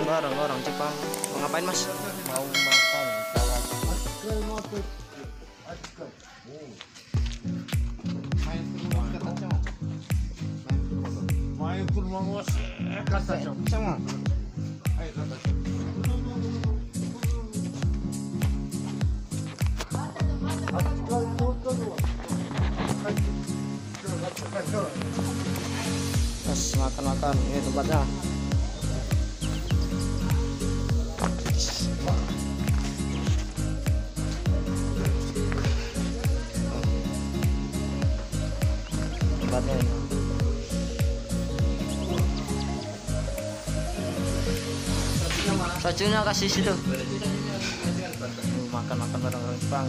bareng orang Jepang. Mau ngapain Mas? Mau makan main ke rumah bos kata sama ayo kata Mas makan ini tempatnya. Tempatnya ini. Sajunya kasih situ. Makan bareng orang Jepang.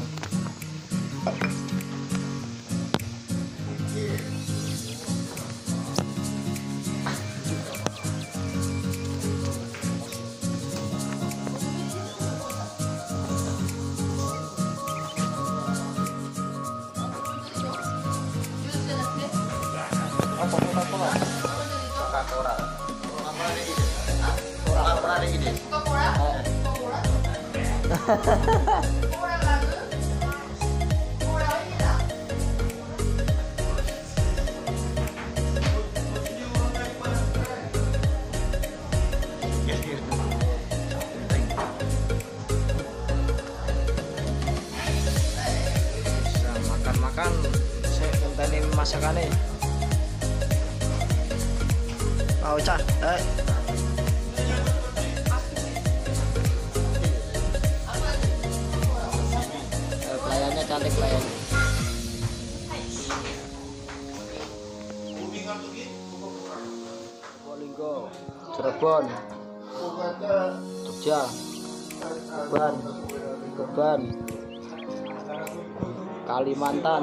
Makan saya ngenteni masakane. Mau cah, pelayannya cantik pelayan. Cirebon, Jogja, Keban, Kalimantan.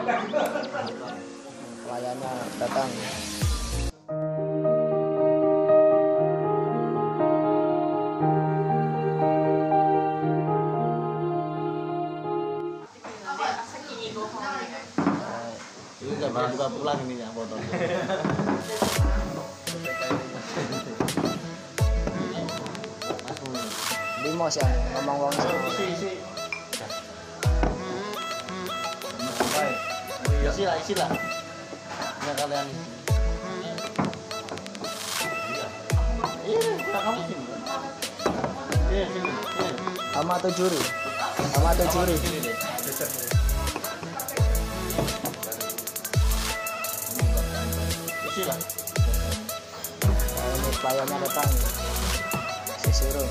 Pelayannya datang. ini udah buka pulang ini ya botol. Limo sih ngomong wong isi lah ya kalian kamu sini sama tuh juri isi lah ini pelayannya datang sisirung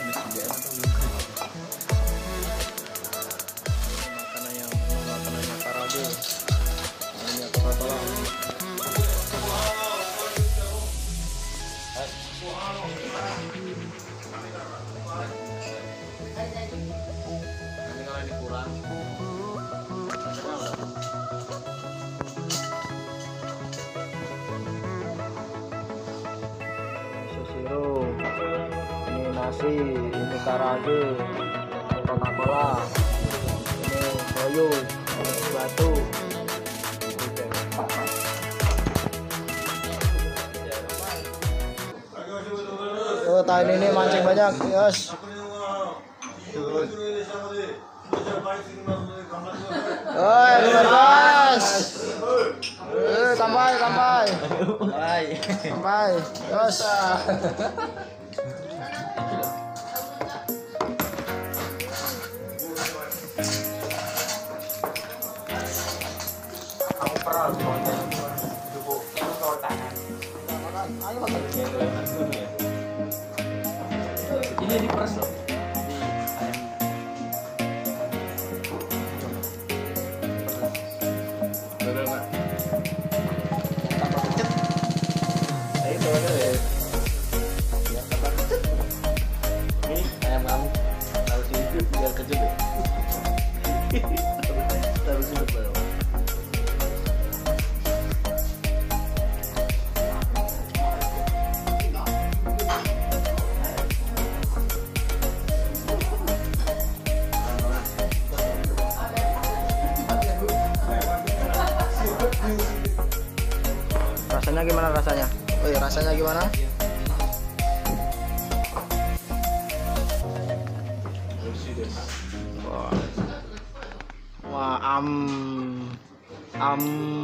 makanannya parade ini Coca-Cola. nanti kalau ini kurang Sisirung ini nasi, ini karage, ini Coca-Cola, ini koyo, ini batu. Oh, tahun ini mancing banyak, yes. Oi, bebas. Kampai. Kampai, yes. ini diperes loh. Ayam kamu harus hidup biar kejut ya. Harus hidup baru. Rasanya gimana rasanya? Oh iya, rasanya gimana? am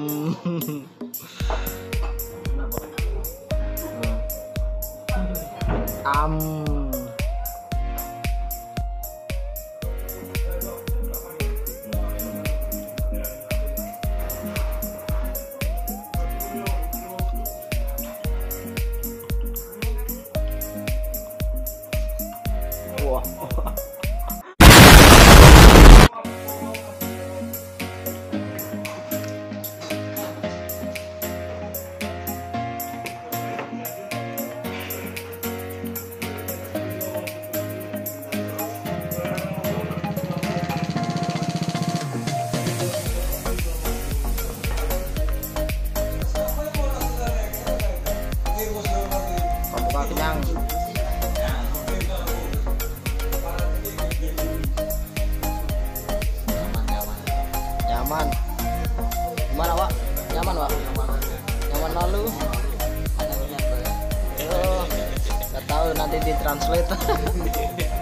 wah. Buka kenyang. Nyaman. Gimana, Pak? Nyaman, Pak? Nyaman lalu. Nggak tahu nanti ditranslate.